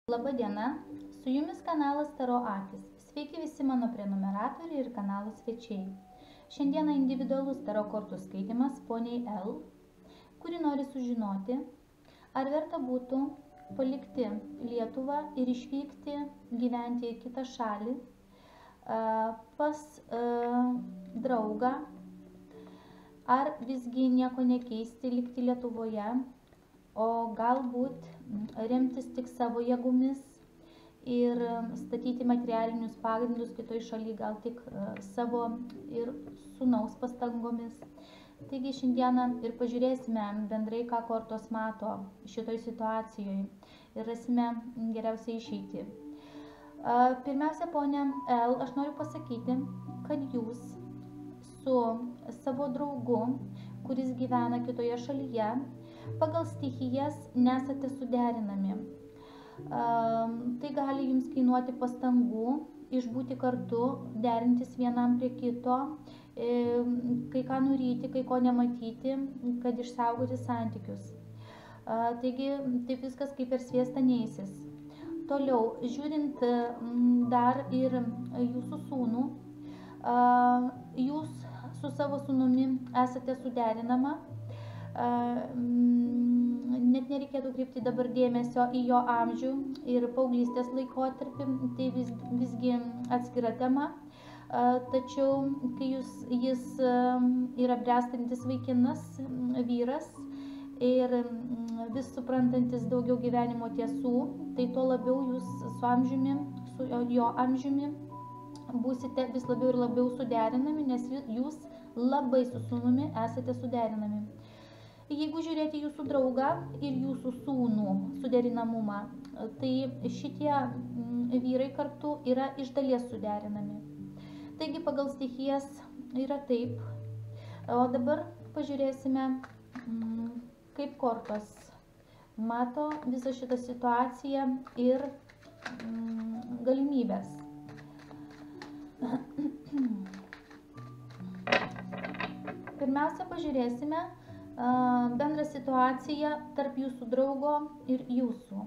Labą dieną, su jumis kanalas Taro Akis. Sveiki visi mano prenumeratoriai ir kanalo svečiai. Šiandieną individualus Taro kortų skaitimas poniai L, kuri nori sužinoti, ar verta būtų palikti Lietuvą ir išvykti gyventi į kitą šalį pas draugą, ar visgi nieko nekeisti, likti Lietuvoje, o galbūt remtis tik savo jėgomis ir statyti materialinius pagrindus kitoj šaly, gal tik savo ir sūnaus pastangomis. Taigi šiandieną ir pažiūrėsime bendrai, ką kortos mato šitoj situacijoje ir rasime geriausią išeitį. Pirmiausia, ponia L, aš noriu pasakyti, kad jūs su savo draugu, kuris gyvena kitoje šalyje, pagal stichijas nesate suderinami. Tai gali jums kainuoti pastangų išbūti kartu, derintis vienam prie kito, kai ką nuryti, kai ko nematyti, kad išsaugoti santykius. Taigi taip viskas kaip per sviestą neįsis. Toliau, žiūrint dar ir jūsų sūnų, jūs su savo sūnumi esate suderinama. Net nereikėtų kreipti dabar dėmesio į jo amžių ir paauglystės laikotarpį, tai visgi atskira tema. Tačiau, kai jis yra bręstantis vaikinas, vyras ir vis suprantantis daugiau gyvenimo tiesų, tai tuo labiau jūs su amžiumi, su jo amžiumi būsite vis labiau ir labiau suderinami, nes jūs labai su sūnumi esate suderinami. Jeigu žiūrėti jūsų draugą ir jūsų sūnų suderinamumą, tai šitie vyrai kartu yra iš dalies suderinami. Taigi pagal stichijas yra taip. O dabar pažiūrėsime, kaip kortos mato visą šitą situaciją ir galimybės. Pirmiausia, pažiūrėsime bendrą situaciją tarp jūsų draugo ir jūsų.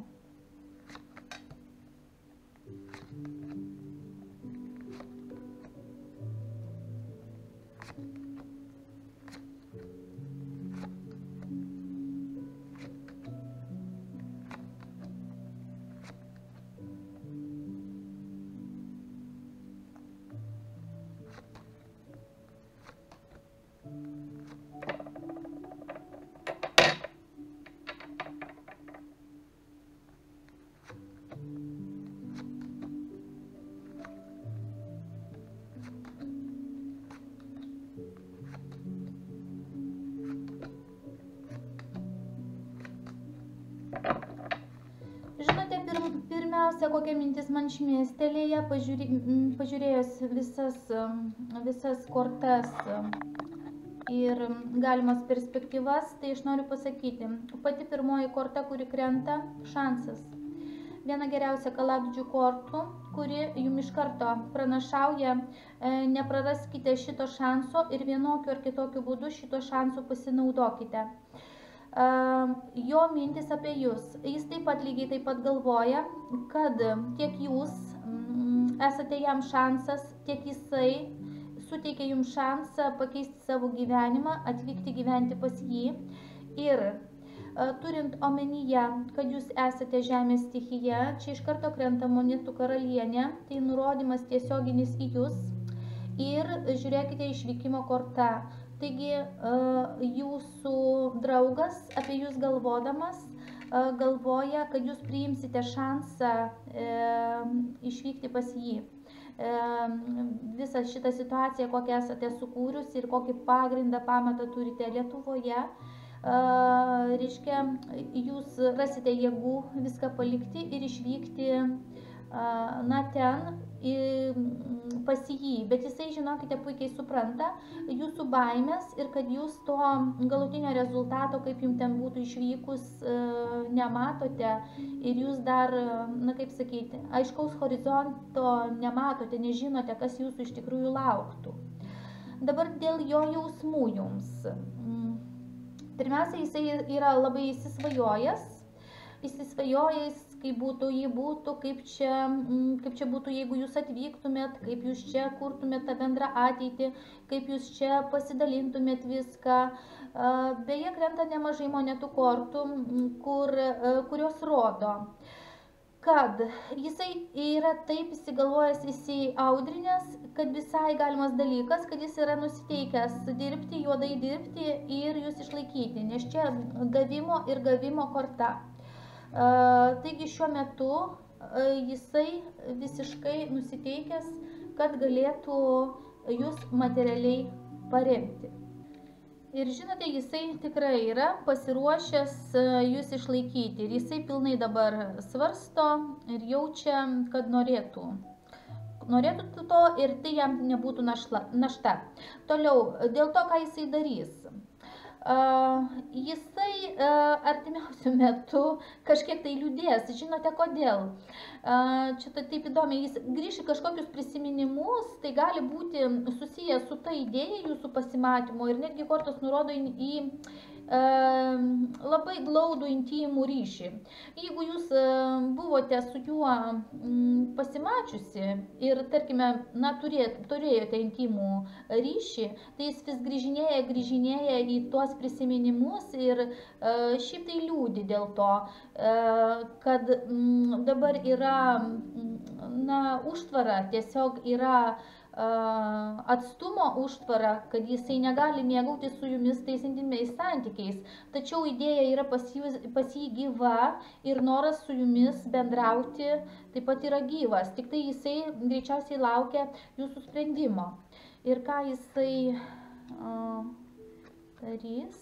Žinote, pirmiausia, kokia mintis man šmėstelėja, pažiūrėjus visas kortas ir galimas perspektyvas, tai aš noriu pasakyti, pati pirmoji korta, kuri krenta, šansas. Viena geriausia kalabdžių kortų, kuri jums iš karto pranašauja, nepraraskite šito šanso ir vienokiu ar kitokiu būdu šito šansu pasinaudokite. Jo mintis apie jūs. Jis taip pat lygiai taip pat galvoja, kad tiek jūs esate jam šansas, tiek jisai suteikia jums šansą pakeisti savo gyvenimą, atvykti gyventi pas jį. Ir turint omenyje, kad jūs esate žemės stichija, čia iš karto krenta monetų karalienė, tai nurodymas tiesioginis į jūs. Ir žiūrėkite išvykimo kortą. Taigi jūsų draugas apie jūs galvodamas galvoja, kad jūs priimsite šansą išvykti pas jį. Visą šitą situaciją, kokią esate sukūrus ir kokį pagrindą, pamatą turite Lietuvoje, reiškia, jūs rasite jėgų viską palikti ir išvykti ten pas jį, bet jisai, žinokite, puikiai supranta jūsų baimės ir kad jūs to galutinio rezultato, kaip jums ten būtų išvykus, nematote ir jūs dar, kaip sakyti, aiškaus horizonto nematote, nežinote, kas jūsų iš tikrųjų lauktų. Dabar dėl jo jausmų jums. Pirmiausia, jisai yra labai įsisvajojęs, įsisvajojais, kaip būtų, jei būtų, kaip čia būtų, jeigu jūs atvyktumėt, kaip jūs čia kurtumėt tą bendrą ateitį, kaip jūs čia pasidalintumėt viską. Beje, krenta nemažai monetų kortų, kurios rodo, kad jisai yra taip įsigalvojęs, įsiaudrinęs, kad visai galimas dalykas, kad jis yra nusiteikęs dirbti, juodai dirbti ir jūs išlaikyti, nes čia davimo ir gavimo korta. Taigi šiuo metu jisai visiškai nusiteikęs, kad galėtų jūs materialiai paremti. Ir žinote, jisai tikrai yra pasiruošęs jūs išlaikyti ir jisai pilnai dabar svarsto ir jaučia, kad norėtų to ir tai jam nebūtų našta. Toliau, dėl to, ką jisai darys. Jisai artimiausiu metu kažkiek tai liūdės. Žinote kodėl? Čia taip įdomiai, jis grįš į kažkokius prisiminimus, tai gali būti susijęs su ta idėja jūsų pasimatymo ir netgi kortos nurodo į labai glaudų intymų ryšį. Jeigu jūs buvote su juo pasimačiusi ir, tarkime, turėjote intimų ryšį, tai jis vis grįžinėja į tuos prisiminimus ir šiaip tai liūdi dėl to, kad dabar yra, užtvara, tiesiog yra atstumo užtvara, kad jisai negali mėgautis su jumis tais intymiais santykiais. Tačiau idėja yra pas jį gyva ir noras su jumis bendrauti taip pat yra gyvas. Tik tai jisai greičiausiai laukia jūsų sprendimo. Ir ką jisai darys?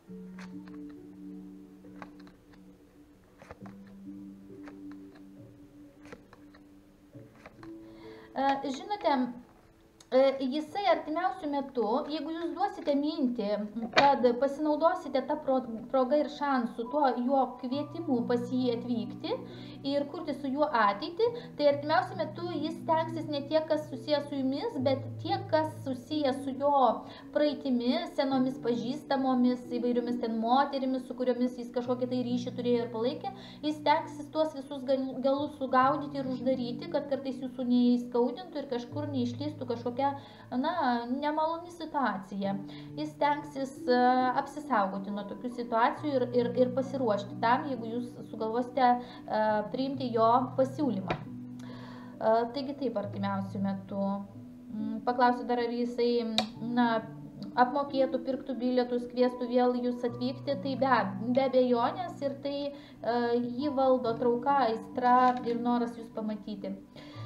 Žinote, jisai artimiausiu metu, jeigu jūs duosite mintį, kad pasinaudosite tą progą ir šansų tuo jo kvietimu pas jį atvykti ir kurti su juo ateitį, tai artimiausiu metu jis stengsis ne tiek, kas susijęs su jumis, bet tiek, kas susijęs su jo praeitimi, senomis pažįstamomis, įvairiomis ten moterimis, su kuriomis jis kažkokį tai ryšį turėjo ir palaikė, jis stengsis tuos visus galus sugaudyti ir uždaryti, kad kartais jūsų neįskaudintų ir kažkur neišlystų kažkokia, nemaloni situacija. Jis stengsis apsisaugoti nuo tokių situacijų ir pasiruošti tam, jeigu jūs sugalvosite priimti jo pasiūlymą. Taigi taip artimiausiu metu. Paklausiu dar, ar jisai apmokėtų, pirktų bilietus, kviestų vėl jūs atvykti, tai be abejonės ir tai jį valdo trauka, aistra ir noras jūs pamatyti.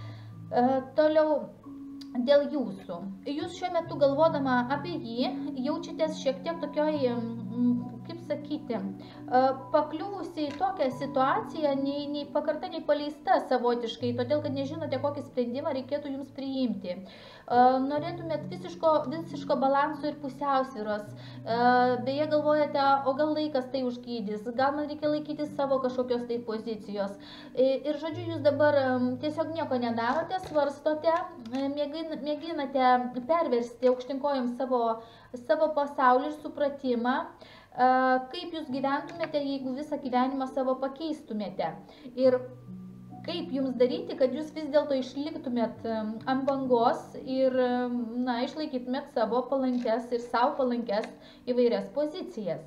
Toliau dėl jūsų. Jūs šiuo metu galvodama apie jį jaučiatės šiek tiek tokioj, kaip sakyti, pakliuvusi į tokią situaciją, nei pakarta, nei paleista savotiškai, todėl kad nežinote, kokį sprendimą reikėtų jums priimti. Norėtumėt visiško balanso ir pusiausvyros. Beje, galvojate, o gal laikas tai užgydys, gal man reikia laikyti savo kažkokios tai pozicijos. Ir žodžiu, jūs dabar tiesiog nieko nedarote, svarstote, mėginate perversti aukštinkojom savo pasaulį ir supratimą, kaip jūs gyventumėte, jeigu visą gyvenimą savo pakeistumėte. Ir kaip jums daryti, kad jūs vis dėlto išliktumėt ant bangos ir išlaikytumėt savo palankes ir savo palankes įvairias pozicijas.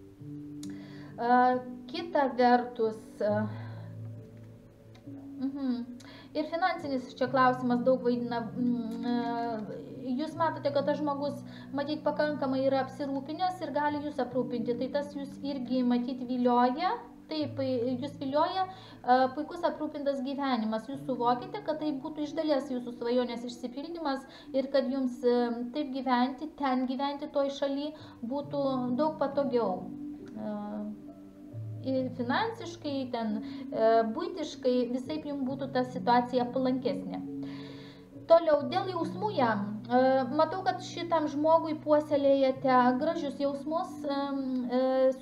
Kita vertus, ir finansinis čia klausimas daug vaidina. Jūs matote, kad tas žmogus matyt pakankamai yra apsirūpinęs ir gali jūs aprūpinti. Tai tas jūs irgi matyt vilioja. Taip, jūs vilioja puikus aprūpintas gyvenimas. Jūs suvokite, kad tai būtų iš dalies jūsų svajonės išsipildymas ir kad jums taip gyventi, ten gyventi toj šaly būtų daug patogiau. Finansiškai, buitiškai, visaip jums būtų ta situacija palankesnė. Toliau, dėl jausmų jam. Matau, kad šitam žmogui puoselėjate gražius jausmus,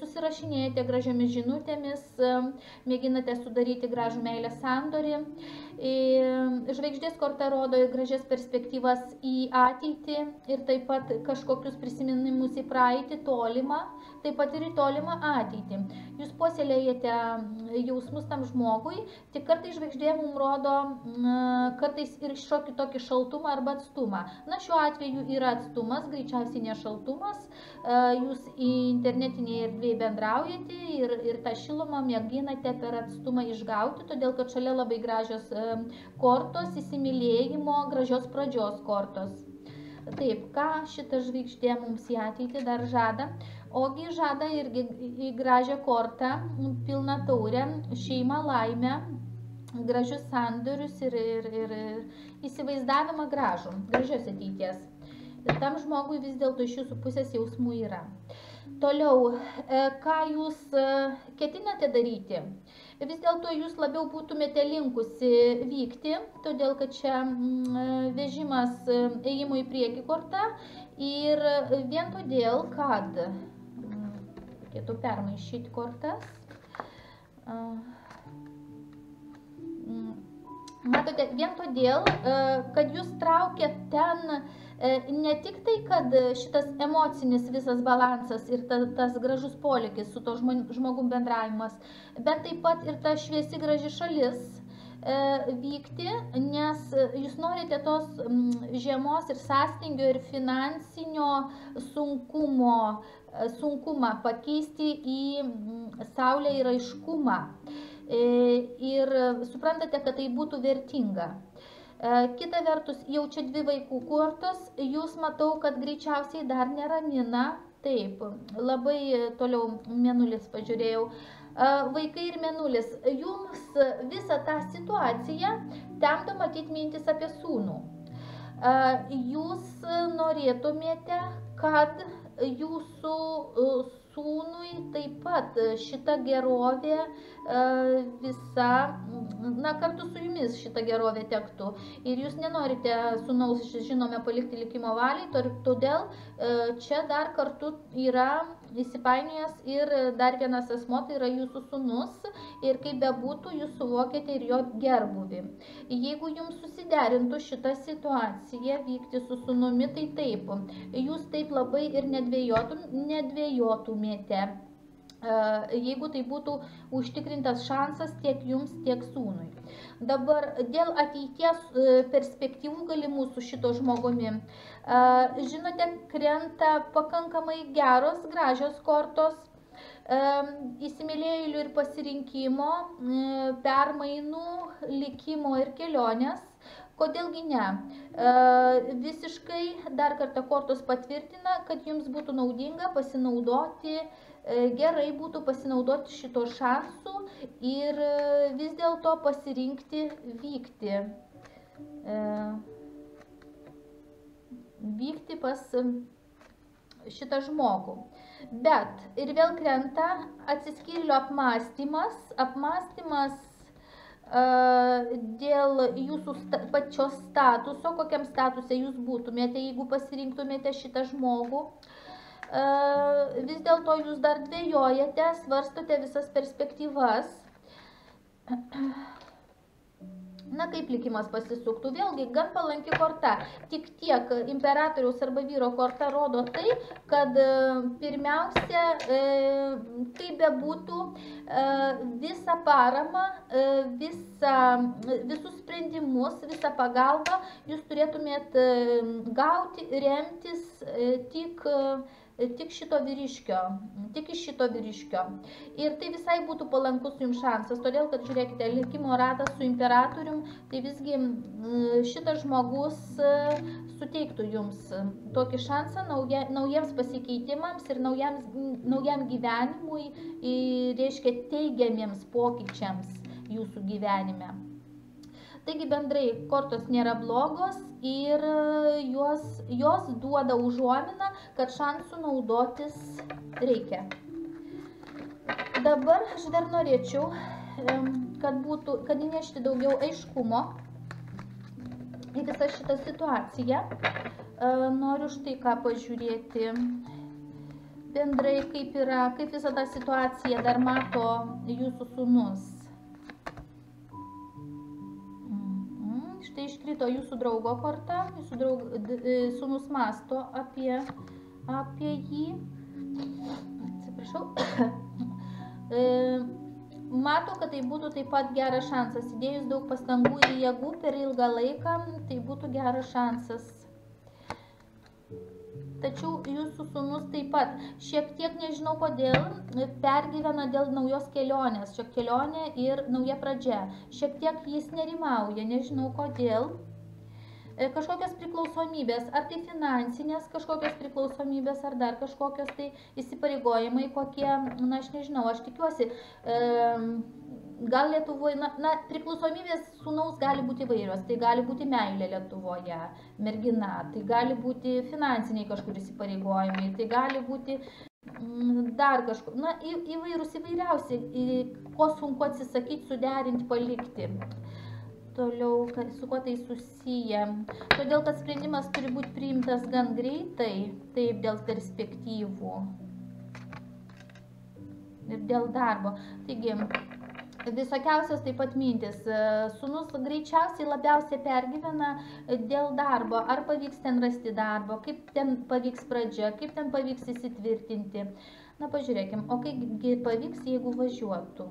susirašinėjate gražiomis žinutėmis, mėginate sudaryti gražų meilės sandorį Žvaigždės korta rodo gražias perspektyvas į ateitį ir taip pat kažkokius prisiminimus į praeitį, tolimą, taip pat ir į tolimą ateitį. Jūs puoselėjate jausmus tam žmogui, tik kartais žvaigždė mums rodo kartais ir šiokį tokį šaltumą arba atstumą. Na, šiuo atveju yra atstumas, greičiausiai ne šaltumas. Jūs internetinėje erdvėje bendraujate ir tą šilumą mėginate per atstumą išgauti, todėl kad šalia labai gražios kortos, įsimylėjimo, gražios pradžios kortos. Taip, ką šita žvaigždė mums į ateitį dar žada? Ogi žada irgi į gražią kortą, pilną taurę, šeimą, laimę, gražius sandorius ir įsivaizdavimą gražios ateities. Tam žmogui vis dėlto iš jūsų pusės jausmų yra. Toliau, ką jūs ketinate daryti? Vis dėlto jūs labiau būtumėte linkusi vykti, todėl kad čia vežimas ėjimo į priekį korta ir vien todėl, kad reikėtų permaišyti kortas. Matote, vien todėl, kad jūs traukiat ten ne tik tai, kad šitas emocinis visas balansas ir tas gražus polėkis su to žmogum bendravimas, bet taip pat ir ta šviesi graži šalis vykti, nes jūs norite tos žiemos ir sąstingio ir finansinio sunkumą pakeisti į saulę ir aiškumą. Ir suprantate, kad tai būtų vertinga. Kita vertus, jau čia dvi vaikų kortos, jūs matau, kad greičiausiai dar neramina. Taip, labai toliau mėnulis pažiūrėjau. Vaikai ir mėnulis, jums visą tą situaciją temdo matyti mintis apie sūnų. Jūs norėtumėte, kad jūsų sūnui taip pat šita gerovė visa, na, kartu su jumis šita gerovė tektų. Ir jūs nenorite sūnaus, žinome, palikti likimo valiai, todėl čia dar kartu yra įsipainiojęs ir dar vienas asmo, tai yra jūsų sūnus, ir kaip bebūtų, jūs suvokėte ir jo gerbuvį. Jeigu jums susiderintų šitą situaciją vykti su sūnumi, tai taip, jūs taip labai ir nedvėjotumėte, jeigu tai būtų užtikrintas šansas tiek jums, tiek sūnui. Dabar dėl ateities perspektyvų galimų su šito žmogumi, žinote, krenta pakankamai geros, gražios kortos, įsimylėjėlių ir pasirinkimo, permainų, likimo ir kelionės. Kodėlgi ne? Visiškai dar kartą kortos patvirtina, kad jums būtų naudinga pasinaudoti, gerai būtų pasinaudoti šito šansu ir vis dėlto pasirinkti vykti pas šitą žmogų. Bet ir vėl krenta atsiskyrėlio apmąstymas dėl jūsų pačios statuso, kokiam statuse jūs būtumėte, jeigu pasirinktumėte šitą žmogų. Vis dėlto jūs dar dvejojate, svarstote visas perspektyvas. Na, kaip likimas pasisuktų, vėlgi gan palanki korta, tik tiek imperatoriaus arba vyro korta rodo tai, kad pirmiausia, kaip bebūtų, visą paramą, visus sprendimus, visą pagalbą jūs turėtumėt gauti, remtis tik šito vyriškio, tik iš šito vyriškio. Ir tai visai būtų palankus jums šansas, todėl, kad žiūrėkite, likimo ratas su imperatorium, tai visgi šitas žmogus suteiktų jums tokį šansą naujiems pasikeitimams ir naujam gyvenimui, reiškia teigiamiems pokyčiams jūsų gyvenime. Taigi bendrai kortos nėra blogos ir jos duoda užuominą, kad šansų naudotis reikia. Dabar aš dar norėčiau, kad įnešti daugiau aiškumo į visą šitą situaciją. Noriu štai ką pažiūrėti bendrai, kaip visą tą situaciją dar mato jūsų sūnus. Štai iškrito jūsų draugo korta, sūnus mąsto apie jį. Atsiprašau. Mato, kad tai būtų taip pat geras šansas. Įdėjus daug pastangų ir jėgų per ilgą laiką, tai būtų geras šansas. Tačiau jūsų sūnus taip pat šiek tiek, nežinau kodėl, pergyvena dėl naujos kelionės. Šią kelionę ir nauja pradžia. Šiek tiek jis nerimauja, nežinau kodėl. Kažkokios priklausomybės, ar tai finansinės kažkokios priklausomybės, ar dar kažkokios tai įsipareigojimai, kokie, na aš nežinau, aš tikiuosi, gal Lietuvoje, na priklausomybės sūnaus gali būti įvairios, tai gali būti meilė Lietuvoje, mergina, tai gali būti finansiniai kažkur įsipareigojimai, tai gali būti dar kažkur, na įvairiausi, ko sunku atsisakyti, suderinti, palikti. Toliau, su kuo tai susiję. Todėl, kad sprendimas turi būti priimtas gan greitai, taip dėl perspektyvų ir dėl darbo. Taigi, visokiausias taip pat mintis. Sūnus greičiausiai labiausiai pergyvena dėl darbo. Ar pavyks ten rasti darbo, kaip ten pavyks pradžia, kaip ten pavyks įsitvirtinti. Na, pažiūrėkim, o kaipgi pavyks, jeigu važiuotų.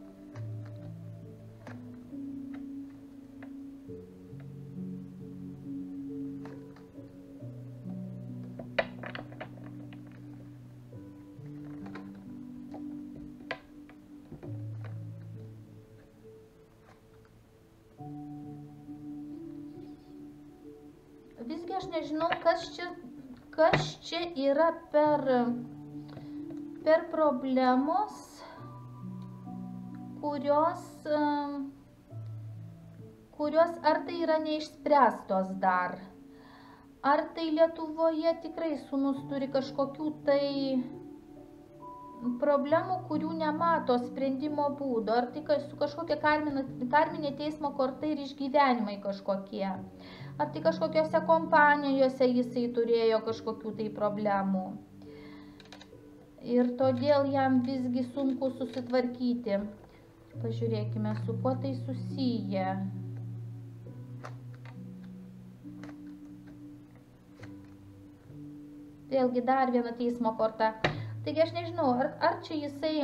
Visgi aš nežinau, kas čia yra per problemos, kurios ar tai yra neišspręstos dar, ar tai Lietuvoje tikrai sūnus turi kažkokių tai problemų, kurių nemato sprendimo būdo, ar tai su kažkokia karminė teismo korta ir išgyvenimai kažkokie. Ar tai kažkokiose kompanijose jisai turėjo kažkokių tai problemų. Ir todėl jam visgi sunku susitvarkyti. Pažiūrėkime, su kuo tai susiję. Vėlgi dar viena teismo korta. Taigi aš nežinau, ar čia jisai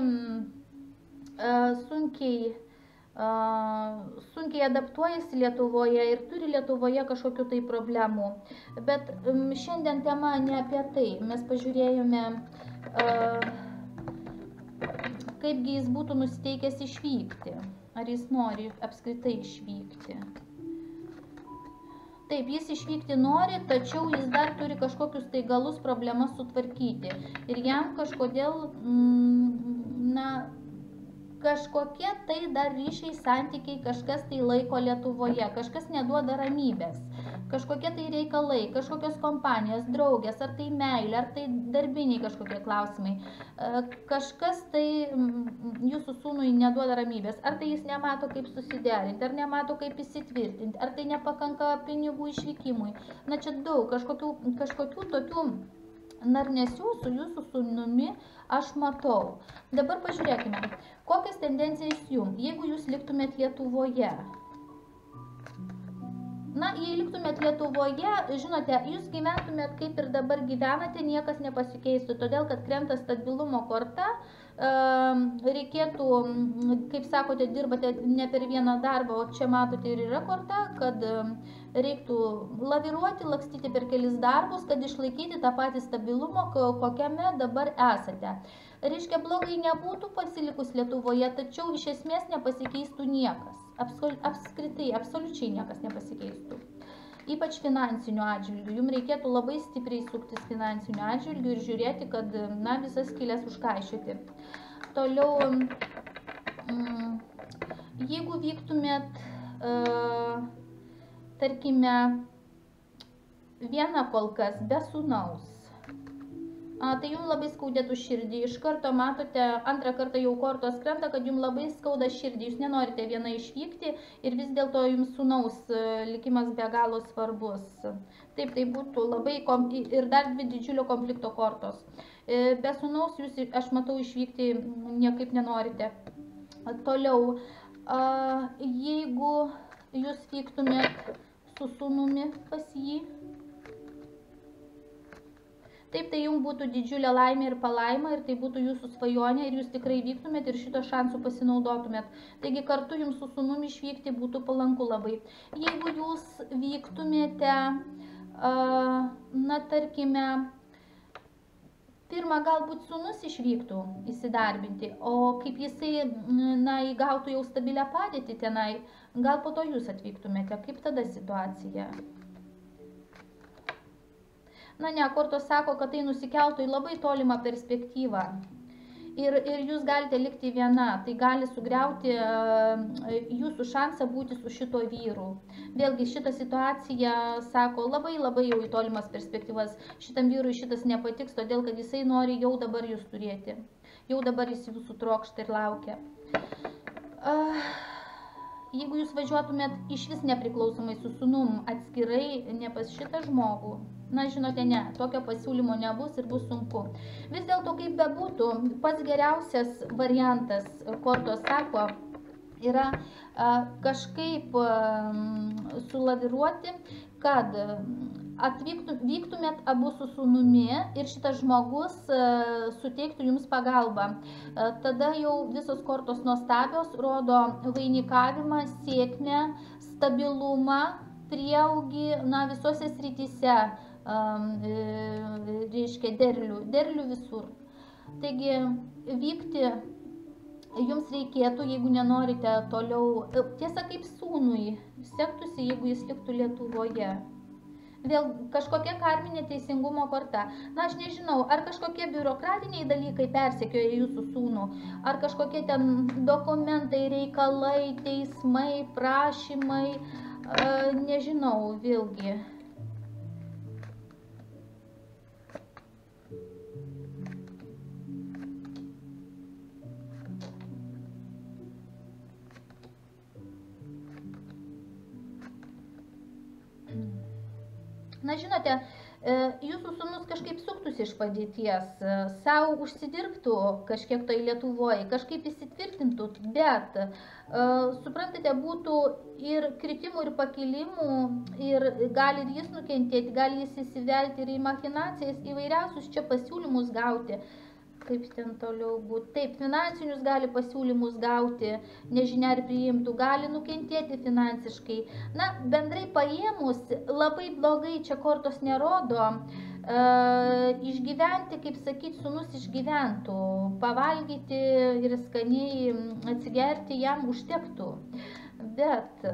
sunkiai adaptuojasi Lietuvoje ir turi Lietuvoje kažkokių tai problemų. Bet šiandien tema ne apie tai. Mes pažiūrėjome, kaipgi jis būtų nusiteikęs išvykti. Ar jis nori apskritai išvykti. Taip, jis išvykti nori, tačiau jis dar turi kažkokius tai galus problemas sutvarkyti. Ir jam kažkodėl, kažkokie tai dar ryšiai, santykiai, kažkas tai laiko Lietuvoje, kažkas neduoda ramybės, kažkokie tai reikalai, kažkokios kompanijos, draugės, ar tai meilė, ar tai darbiniai kažkokie klausimai, kažkas tai jūsų sūnui neduoda ramybės, ar tai jis nemato kaip susiderinti, ar nemato kaip įsitvirtinti, ar tai nepakanka pinigų išvykimui. Na čia daug, kažkokių tokių narnesių su jūsų sūnumi aš matau. Dabar pažiūrėkime, kokias tendencijas jums, jeigu jūs liktumėt Lietuvoje. Na, jei liktumėt Lietuvoje, žinote, jūs gyventumėt kaip ir dabar gyvenate, niekas nepasikeistų, todėl kad krenta stabilumo korta, reikėtų, kaip sakote, dirbate ne per vieną darbą, o čia matote ir yra korta, kad reiktų laviruoti, lakstyti per kelis darbus, kad išlaikyti tą patį stabilumą, kokiame dabar esate. Reiškia, blogai nebūtų pasilikus Lietuvoje, tačiau iš esmės nepasikeistų niekas. Apskritai, absoliučiai niekas nepasikeistų. Ypač finansiniu atžvilgiu. Jums reikėtų labai stipriai suktis finansiniu atžvilgiu ir žiūrėti, kad, na, visas skylės užkaišioti. Toliau, jeigu vyktumėt, tarkime, viena kol kas, be sūnaus, tai jums labai skaudėtų širdį. Iš karto matote, antrą kartą jau kortos krenta, kad jums labai skauda širdį. Jūs nenorite viena išvykti ir vis dėlto jums sūnaus likimas be galo svarbus. Taip, tai būtų labai ir dar dvi didžiulio konflikto kortos. Be sūnaus jūs, aš matau, išvykti niekaip nenorite. Toliau, jeigu jūs vyktumėt su sūnumi pas jį. Taip, tai jums būtų didžiulė laimė ir palaima, ir tai būtų jūsų svajonė, ir jūs tikrai vyktumėt ir šito šansų pasinaudotumėt. Taigi kartu jums su sūnumi išvykti būtų palanku labai. Jeigu jūs vyktumėte, na tarkime, pirmą galbūt sūnus išvyktų įsidarbinti, o kaip jisai, na, įgautų jau stabilią padėtį tenai, gal po to jūs atvyktumėte, kaip tada situacija? Na ne, kortos sako, kad tai nusikeltų į labai tolimą perspektyvą ir jūs galite likti viena, tai gali sugriauti jūsų šansą būti su šito vyru. Vėlgi šita situacija, sako, labai jau į tolimas perspektyvas, šitam vyrui šitas nepatiks, todėl kad jisai nori jau dabar jūs turėti, jau dabar jis jūsų trokšta ir laukia. Jeigu jūs važiuotumėt iš vis nepriklausomai su sūnum atskirai, ne pas šitą žmogų, na, žinote, ne, tokio pasiūlymo nebus ir bus sunku. Vis dėlto, kaip bebūtų, pats geriausias variantas, kortos sako, yra kažkaip sulaviruoti, kad vyktumėt abu su sūnumi ir šitas žmogus suteiktų jums pagalbą. Tada jau visos kortos nuostabios rodo vainikavimą, sėkmę, stabilumą, prieaugį, na, visose srityse, reiškia derlių visur. Taigi vykti jums reikėtų, jeigu nenorite toliau, tiesa kaip sūnui, sektųsi, jeigu jis liktų Lietuvoje. Vėl kažkokia karminė teisingumo korta. Na, aš nežinau, ar kažkokie biurokratiniai dalykai persekioja jūsų sūnų, ar kažkokie ten dokumentai, reikalai, teismai, prašymai, nežinau, vėlgi. Na, žinote, jūsų sūnus kažkaip suktųsi iš padėties, savo užsidirbtų kažkiek tai Lietuvoje, kažkaip įsitvirtintų, bet, suprantate, būtų ir kritimų, ir pakilimų, ir gali ir jis nukentėti, gali jis įsivelti ir į machinacijas, įvairiausius čia pasiūlymus gauti. Kaip ten toliau būtų. Taip, finansinius gali pasiūlymus gauti, nežinia ar priimtų, gali nukentėti finansiškai. Na, bendrai paėmus, labai blogai čia kortos nerodo. Išgyventi, kaip sakyti, sūnus išgyventų, pavalgyti ir skaniai atsigerti jam užtektų. Bet...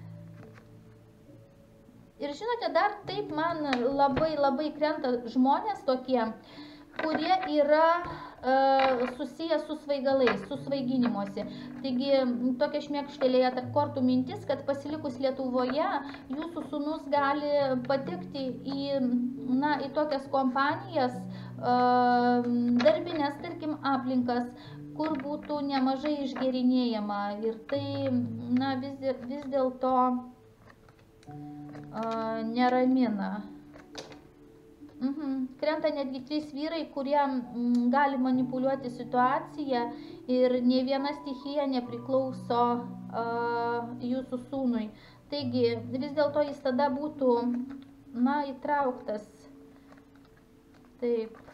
Ir žinote, dar taip man labai krenta žmonės tokie, kurie yra susiję su svaigalais, su svaiginimuose. Taigi, tokia šmėkštelėje tarp kortų mintis, kad pasilikus Lietuvoje, jūsų sūnus gali patekti į tokias kompanijas, darbinės, tarkim, aplinkas, kur būtų nemažai išgerinėjama. Ir tai, na, vis dėlto neramina. Krenta netgi 3 vyrai, kurie gali manipuliuoti situaciją ir nei viena stichija nepriklauso jūsų sūnui. Taigi, vis dėlto jis tada būtų, na, įtrauktas. Taip.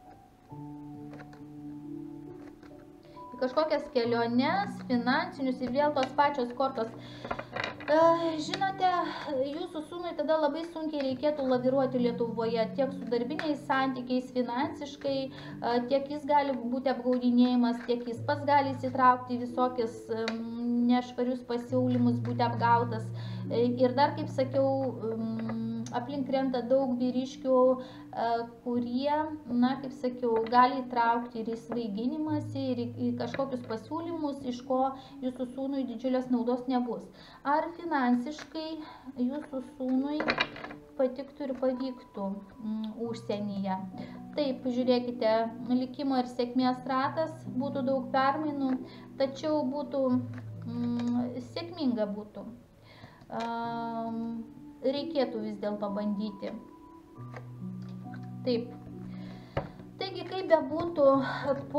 Į kažkokias keliones, finansinius ir vėl tos pačios kortos. Žinote, jūsų sūnui tada labai sunkiai reikėtų laviruoti Lietuvoje, tiek su darbiniais santykiais, finansiškai, tiek jis gali būti apgaudinėjimas, tiek jis pats gali įsitraukti į visokius nešvarius pasiūlymus, būti apgautas. Ir dar, kaip sakiau, aplink krenta daug vyriškių, kurie, na, kaip sakiau, gali įtraukti ir į svaiginimąsi, ir į kažkokius pasiūlymus, iš ko jūsų sūnui didžiulės naudos nebus. Ar finansiškai jūsų sūnui patiktų ir pavyktų užsienyje? Taip, žiūrėkite, likimo ir sėkmės ratas, būtų daug permainų, tačiau būtų, sėkminga būtų. Reikėtų vis dėlto bandyti. Taip. Taigi, kaip bebūtų,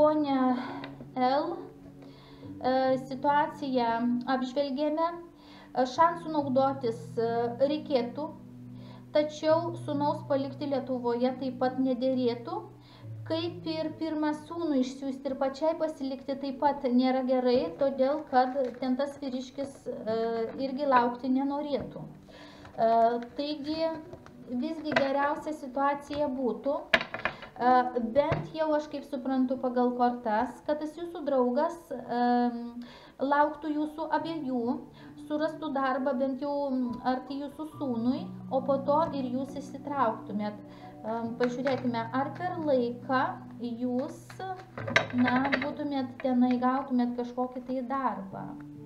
ponia L, situaciją apžvelgėme. šansų naudotis reikėtų, tačiau sūnaus palikti Lietuvoje taip pat nedėrėtų, kaip ir pirmą sūnų išsiųsti ir pačiai pasilikti taip pat nėra gerai, todėl kad ten tas vyriškis irgi laukti nenorėtų. Taigi visgi geriausia situacija būtų, bent jau aš kaip suprantu pagal kortas, kad tas jūsų draugas lauktų jūsų abiejų, surastų darbą bent jau arti jūsų sūnui, o po to ir jūs įsitrauktumėt. Pažiūrėkime, ar per laiką jūs, būtumėt tenai, gautumėt kažkokį tai darbą.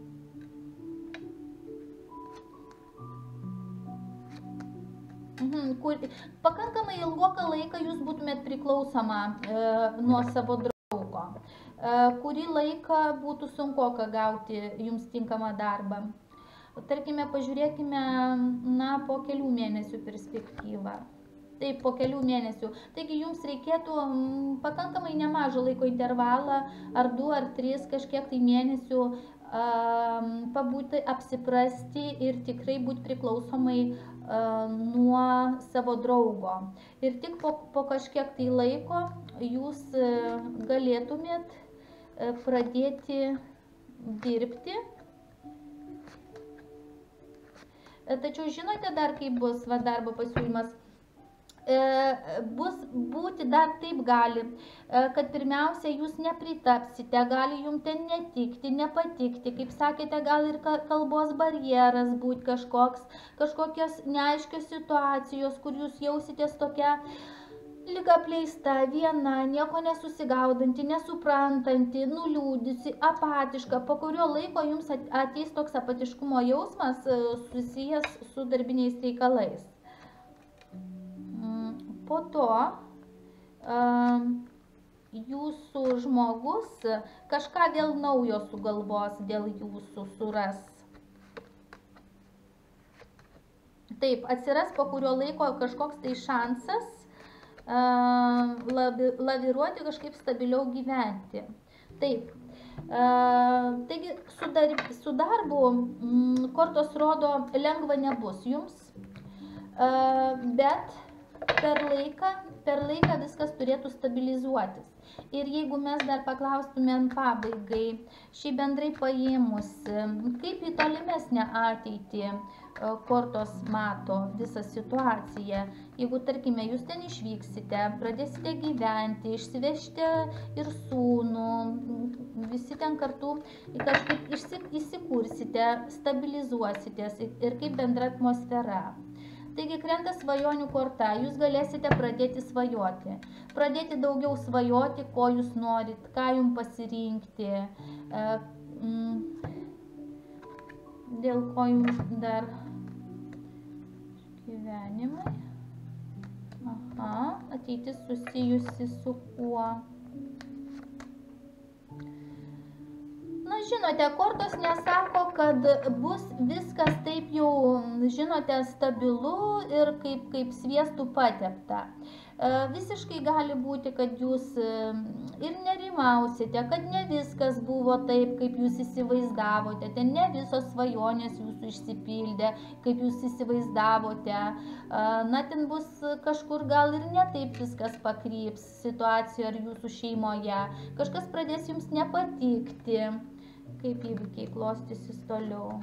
Pakankamai ilgoką laiką jūs būtumėt priklausoma nuo savo draugo. Kurį laiką būtų sunkoka gauti jums tinkamą darbą. Tarkime, pažiūrėkime, po kelių mėnesių perspektyvą. Taip, po kelių mėnesių. Taigi jums reikėtų pakankamai nemažą laiko intervalą, ar 2 ar 3 kažkiek tai mėnesių pabūti, apsiprasti ir tikrai būti priklausomai nuo savo draugo. Ir tik po kažkiek tai laiko jūs galėtumėt pradėti dirbti. Tačiau žinote dar, kaip bus darbo pasiūlymas? Bus būti dar taip gali, kad pirmiausia jūs nepritapsite, gali jums ten netikti, nepatikti, kaip sakėte, gal ir kalbos barjeras būti kažkokios neaiškios situacijos, kur jūs jausitės tokia lyg apleista, viena, nieko nesusigaudanti, nesuprantanti, nuliūdusi, apatiška, po kurio laiko jums ateis toks apatiškumo jausmas susijęs su darbiniais reikalais. Po to jūsų žmogus kažką vėl naujo sugalvos dėl jūsų suras. Taip, atsiras po kurio laiko kažkoks tai šansas laviruoti, kažkaip stabiliau gyventi. Taip, taigi su darbu kortos rodo lengva nebus jums, bet per laiką viskas turėtų stabilizuotis. Ir jeigu mes dar paklaustumėm pabaigai, šiaip bendrai paėmus, kaip į tolimesnę ateitį kortos mato visą situaciją, jeigu, tarkime, jūs ten išvyksite, pradėsite gyventi, išsivežti ir sūnų, visi ten kartu kažkaip įsikursite, stabilizuositės ir kaip bendra atmosfera. Taigi krenta svajonių korta, jūs galėsite pradėti svajoti. Pradėti daugiau svajoti, ko jūs norit, ką jums pasirinkti, dėl ko jums dar gyvenimai. Ateitis susijusi su kuo. Na, žinote, kortos nesako, kad bus viskas taip jau, žinote, stabilu ir kaip sviestų patepta. Visiškai gali būti, kad jūs ir nerimausite, kad ne viskas buvo taip, kaip jūs įsivaizdavote, ten ne visos svajonės jūsų išsipildė, kaip jūs įsivaizdavote. Na, ten bus kažkur gal ir ne taip viskas pakryps situacijoje ar jūsų šeimoje. Kažkas pradės jums nepatikti, kaip įvykiai klostysis toliau.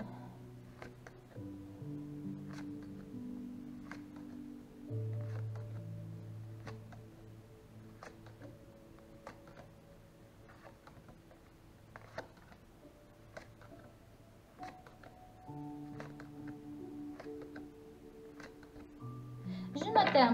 Žinote,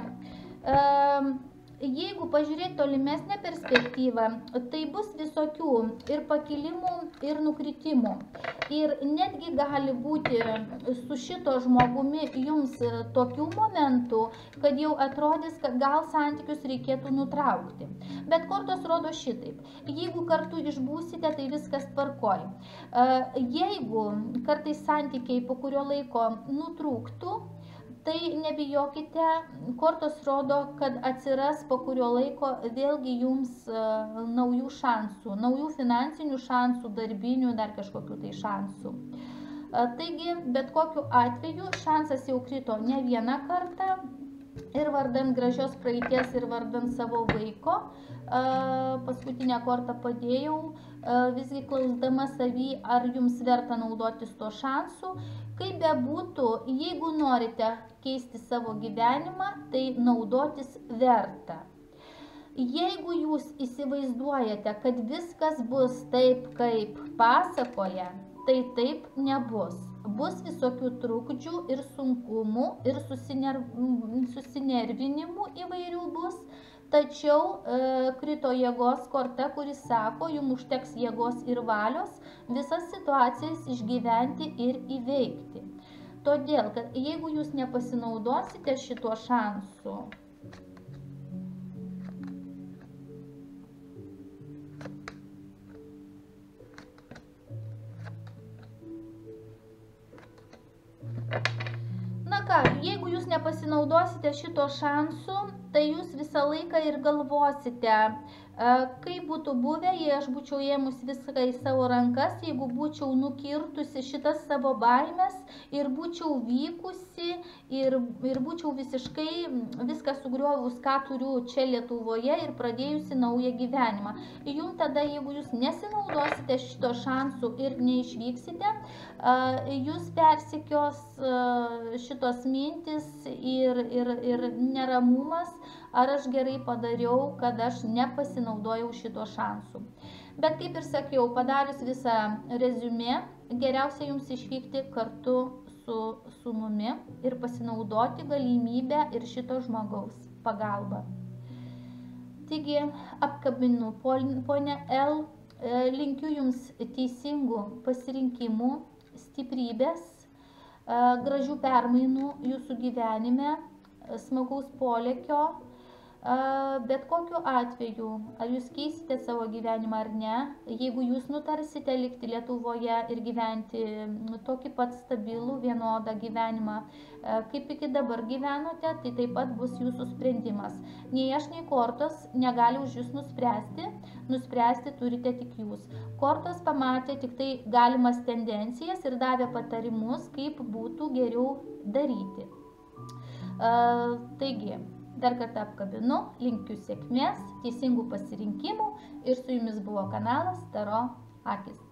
jeigu pažiūrėti tolimesnę perspektyvą, tai bus visokių ir pakilimų, ir nukritimų. Ir netgi gali būti su šito žmogumi jums tokių momentų, kad jau atrodys, kad gal santykius reikėtų nutraukti. Bet kortos rodo šitaip. Jeigu kartu išbūsite, tai viskas tvarkoj. Jeigu kartais santykiai po kurio laiko nutrūktų, tai nebijokite, kortos rodo, kad atsiras po kurio laiko vėlgi jums naujų šansų, naujų finansinių šansų, darbinių, dar kažkokių tai šansų. Taigi, bet kokiu atveju šansas jau krito ne vieną kartą ir vardan gražios praeities, ir vardan savo vaiko. Paskutinę kartą padėjau, visgi klausdama savį, ar jums verta naudotis to šansu. Kaip bebūtų, jeigu norite keisti savo gyvenimą, tai naudotis verta. Jeigu jūs įsivaizduojate, kad viskas bus taip, kaip pasakoja, tai taip nebus. Bus visokių trukdžių ir sunkumų ir susinervinimų įvairių bus, tačiau krito jėgos korta, kuris sako, jums užteks jėgos ir valios visas situacijas išgyventi ir įveikti. Todėl, kad jeigu jūs nepasinaudosite šituo šansu, jeigu jūs nepasinaudosite šito šansu, tai jūs visą laiką ir galvosite, kaip būtų buvę, jei aš būčiau ėmus viską į savo rankas, jeigu būčiau nukirtusi šitas savo baimės ir būčiau vykusi ir būčiau visiškai viską sugriovus, ką turiu čia Lietuvoje ir pradėjusi naują gyvenimą. Jums tada, jeigu jūs nesinaudosite šito šansu ir neišvyksite, jūs persekios šitos mintis ir neramumas, ar aš gerai padariau, kad aš nepasinaudojau šito šansu. Bet kaip ir sakiau, padarius visą reziumė, geriausia jums išvykti kartu su sūnumi ir pasinaudoti galimybę ir šito žmogaus pagalbą. Taigi, apkabinu ponę L, linkiu jums teisingų pasirinkimų, stiprybės, gražių permainų jūsų gyvenime, smagaus polėkio. Bet kokiu atveju, ar jūs keisite savo gyvenimą ar ne, jeigu jūs nutarsite likti Lietuvoje ir gyventi tokį pat stabilų, vienodą gyvenimą, kaip iki dabar gyvenote, tai taip pat bus jūsų sprendimas. Nei aš, nei kortos negali už jūs nuspręsti turite tik jūs. Kortos pamatė tik tai galimas tendencijas ir davė patarimus, kaip būtų geriau daryti. Taigi, dar kartą apkabinu, linkiu sėkmės, teisingų pasirinkimų ir su jumis buvo kanalas Taro Akys.